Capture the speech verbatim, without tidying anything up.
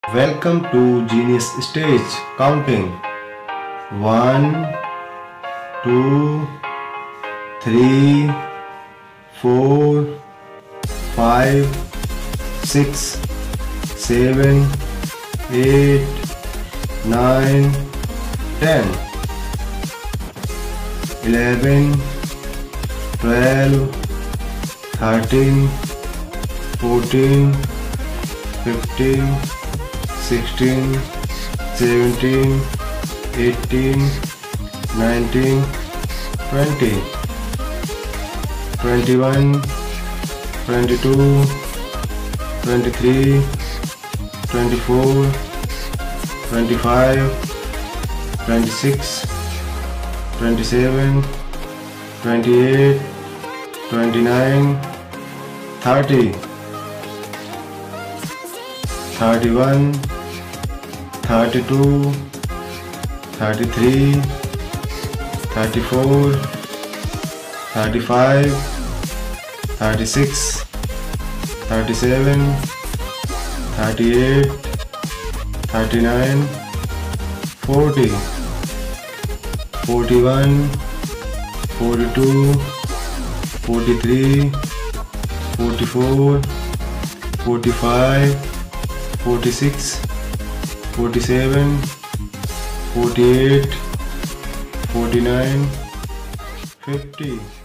Welcome to Genius Stage Counting. One, two, three, four, five, six, seven, eight, nine, ten, eleven, twelve, thirteen, fourteen, fifteen, sixteen, seventeen, eighteen, nineteen, twenty, twenty-one, twenty-two, twenty-three, twenty-four, twenty-five, twenty-six, twenty-seven, twenty-eight, twenty-nine, thirty, thirty-one, thirty-two, thirty-three, thirty-four, thirty-five, thirty-six, thirty-seven, thirty-eight, thirty-nine, forty, forty-one, forty-two, forty-three, forty-four, forty-five, forty-six, forty-seven, forty-eight, forty-nine, fifty.